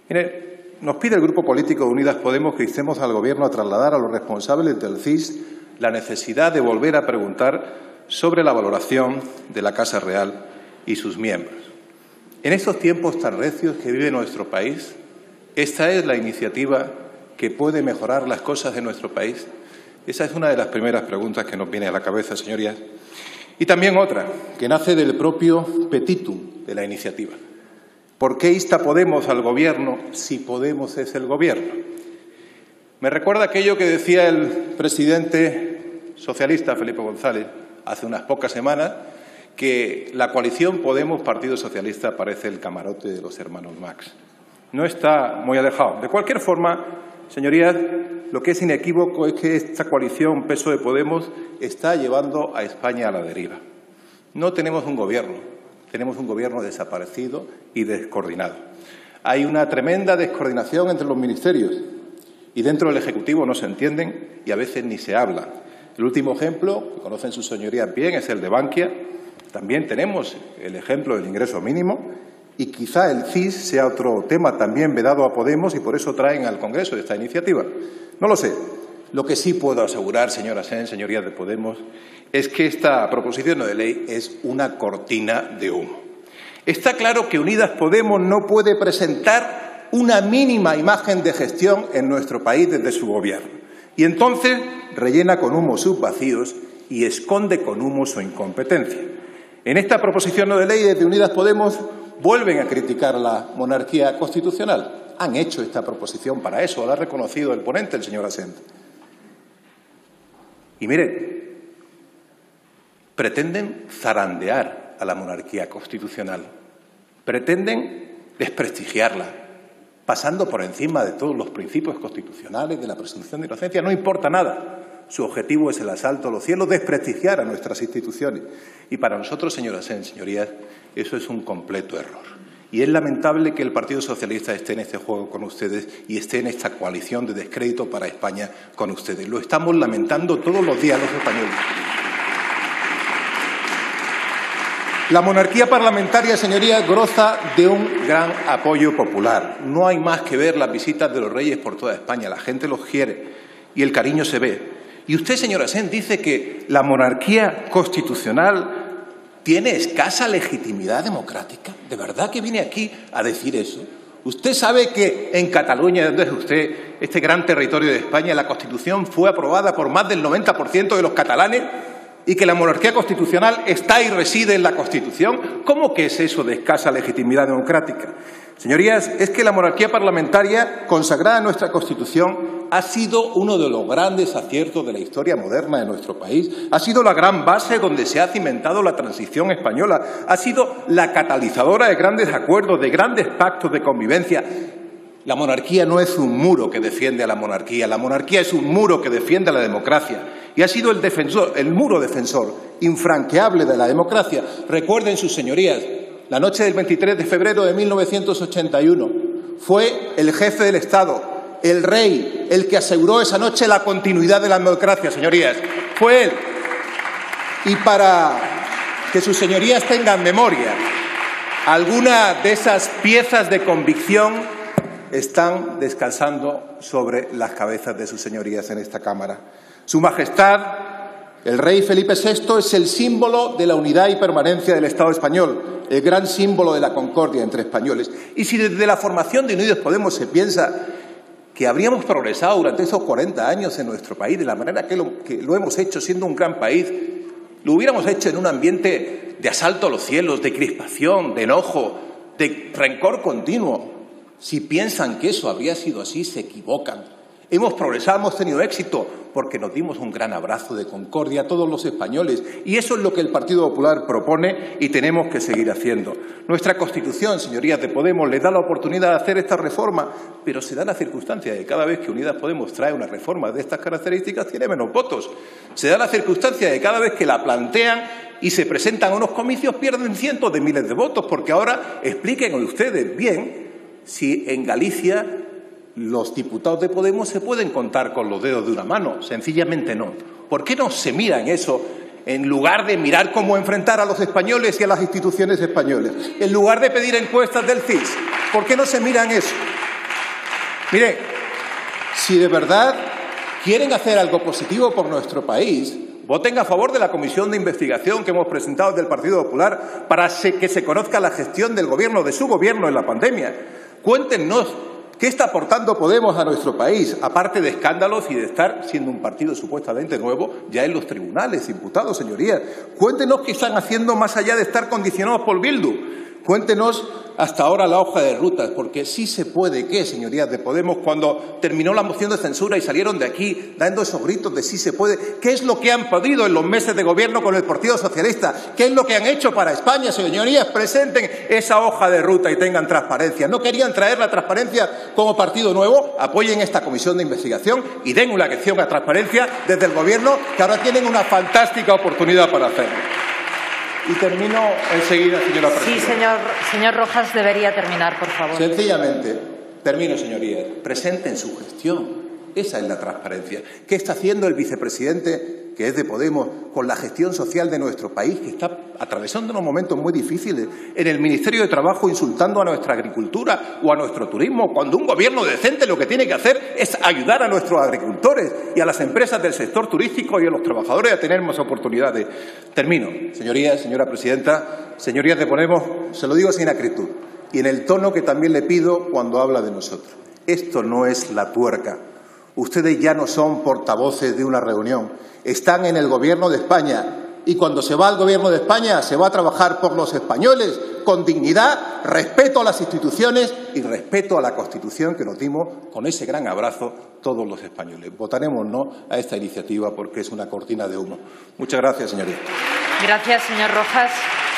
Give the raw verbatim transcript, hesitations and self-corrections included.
Mire, nos pide el Grupo Político de Unidas Podemos que instemos al Gobierno a trasladar a los responsables del C I S la necesidad de volver a preguntar sobre la valoración de la Casa Real y sus miembros. En estos tiempos tan recios que vive nuestro país, ¿esta es la iniciativa que puede mejorar las cosas de nuestro país? Esa es una de las primeras preguntas que nos viene a la cabeza, señorías. Y también otra, que nace del propio petitum de la iniciativa. ¿Por qué insta Podemos al Gobierno si Podemos es el Gobierno? Me recuerda aquello que decía el presidente socialista, Felipe González, hace unas pocas semanas, que la coalición Podemos-Partido Socialista parece el camarote de los hermanos Marx. No está muy alejado. De cualquier forma, señorías, lo que es inequívoco es que esta coalición P S O E-Podemos está llevando a España a la deriva. No tenemos un gobierno, tenemos un gobierno desaparecido y descoordinado. Hay una tremenda descoordinación entre los ministerios y dentro del Ejecutivo no se entienden y a veces ni se hablan. El último ejemplo, que conocen sus señorías bien, es el de Bankia. También tenemos el ejemplo del ingreso mínimo y quizá el C I S sea otro tema también vedado a Podemos y por eso traen al Congreso esta iniciativa. No lo sé. Lo que sí puedo asegurar, señora Sen, señorías de Podemos, es que esta proposición de ley es una cortina de humo. Está claro que Unidas Podemos no puede presentar una mínima imagen de gestión en nuestro país desde su gobierno. Y entonces rellena con humo sus vacíos y esconde con humo su incompetencia. En esta proposición no de ley desde Unidas Podemos vuelven a criticar la monarquía constitucional. Han hecho esta proposición para eso, lo ha reconocido el ponente, el señor Asensio. Y miren, pretenden zarandear a la monarquía constitucional, pretenden desprestigiarla, pasando por encima de todos los principios constitucionales, de la presunción de inocencia. No importa nada. Su objetivo es el asalto a los cielos, desprestigiar a nuestras instituciones. Y para nosotros, señora Sen, señorías, eso es un completo error. Y es lamentable que el Partido Socialista esté en este juego con ustedes y esté en esta coalición de descrédito para España con ustedes. Lo estamos lamentando todos los días los españoles. La monarquía parlamentaria, señorías, goza de un gran apoyo popular. No hay más que ver las visitas de los reyes por toda España. La gente los quiere y el cariño se ve. Y usted, señora Sen, dice que la monarquía constitucional tiene escasa legitimidad democrática. ¿De verdad que viene aquí a decir eso? Usted sabe que en Cataluña, donde es usted, este gran territorio de España, la Constitución fue aprobada por más del noventa por ciento de los catalanes y que la monarquía constitucional está y reside en la Constitución. ¿Cómo que es eso de escasa legitimidad democrática? Señorías, es que la monarquía parlamentaria consagrada en nuestra Constitución ha sido uno de los grandes aciertos de la historia moderna de nuestro país, ha sido la gran base donde se ha cimentado la transición española, ha sido la catalizadora de grandes acuerdos, de grandes pactos de convivencia. La monarquía no es un muro que defiende a la monarquía, la monarquía es un muro que defiende a la democracia y ha sido el defensor, el muro defensor infranqueable de la democracia. Recuerden sus señorías, la noche del veintitrés de febrero de mil novecientos ochenta y uno fue el jefe del Estado, el rey, el que aseguró esa noche la continuidad de la democracia, señorías. Fue él. Y para que sus señorías tengan memoria, algunas de esas piezas de convicción están descansando sobre las cabezas de sus señorías en esta Cámara. Su Majestad, el rey Felipe sexto, es el símbolo de la unidad y permanencia del Estado español, el gran símbolo de la concordia entre españoles. Y si desde la formación de Unidos Podemos se piensa que habríamos progresado durante esos cuarenta años en nuestro país de la manera que lo, que lo hemos hecho, siendo un gran país, lo hubiéramos hecho en un ambiente de asalto a los cielos, de crispación, de enojo, de rencor continuo. Si piensan que eso habría sido así, se equivocan. Hemos progresado, hemos tenido éxito, porque nos dimos un gran abrazo de concordia a todos los españoles. Y eso es lo que el Partido Popular propone y tenemos que seguir haciendo. Nuestra Constitución, señorías de Podemos, les da la oportunidad de hacer esta reforma, pero se da la circunstancia de que cada vez que Unidas Podemos trae una reforma de estas características tiene menos votos. Se da la circunstancia de que cada vez que la plantean y se presentan a unos comicios pierden cientos de miles de votos, porque ahora expliquen ustedes bien si en Galicia los diputados de Podemos se pueden contar con los dedos de una mano. Sencillamente no. ¿Por qué no se mira en eso en lugar de mirar cómo enfrentar a los españoles y a las instituciones españolas? En lugar de pedir encuestas del C I S, ¿por qué no se mira en eso? Mire, si de verdad quieren hacer algo positivo por nuestro país, voten a favor de la comisión de investigación que hemos presentado desde el Partido Popular para que se conozca la gestión del Gobierno, de su Gobierno en la pandemia. Cuéntenos qué está aportando Podemos a nuestro país, aparte de escándalos y de estar siendo un partido supuestamente nuevo ya en los tribunales, imputados, señorías. Cuéntenos qué están haciendo más allá de estar condicionados por Bildu. Cuéntenos hasta ahora la hoja de rutas, porque sí se puede, ¿qué, señorías de Podemos? Cuando terminó la moción de censura y salieron de aquí dando esos gritos de sí se puede, ¿qué es lo que han podido en los meses de gobierno con el Partido Socialista? ¿Qué es lo que han hecho para España, señorías? Presenten esa hoja de ruta y tengan transparencia. ¿No querían traer la transparencia como partido nuevo? Apoyen esta comisión de investigación y den una lección a transparencia desde el Gobierno, que ahora tienen una fantástica oportunidad para hacerlo. Y termino enseguida, señora presidenta. Sí, señor, señor Rojas, debería terminar, por favor. Sencillamente, termino, señorías. Presenten su gestión. Esa es la transparencia. ¿Qué está haciendo el vicepresidente, que es de Podemos, con la gestión social de nuestro país, que está atravesando unos momentos muy difíciles en el Ministerio de Trabajo, insultando a nuestra agricultura o a nuestro turismo, cuando un gobierno decente lo que tiene que hacer es ayudar a nuestros agricultores y a las empresas del sector turístico y a los trabajadores a tener más oportunidades? Termino. Señorías, señora presidenta, señorías de Podemos, se lo digo sin acritud y en el tono que también le pido cuando habla de nosotros. Esto no es la tuerca. Ustedes ya no son portavoces de una reunión, están en el Gobierno de España y cuando se va al Gobierno de España se va a trabajar por los españoles con dignidad, respeto a las instituciones y respeto a la Constitución que nos dimos con ese gran abrazo todos los españoles. Votaremos no a esta iniciativa porque es una cortina de humo. Muchas gracias, señoría. Gracias, señor Rojas.